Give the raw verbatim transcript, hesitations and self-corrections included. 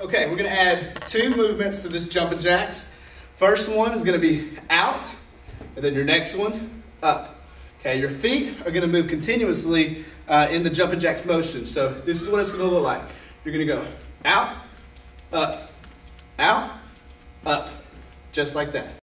Okay, we're gonna add two movements to this jumping jacks. First one is gonna be out, and then your next one, up. Okay, your feet are gonna move continuously uh, in the jumping jacks motion. So this is what it's gonna look like. You're gonna go out, up, out, up, just like that.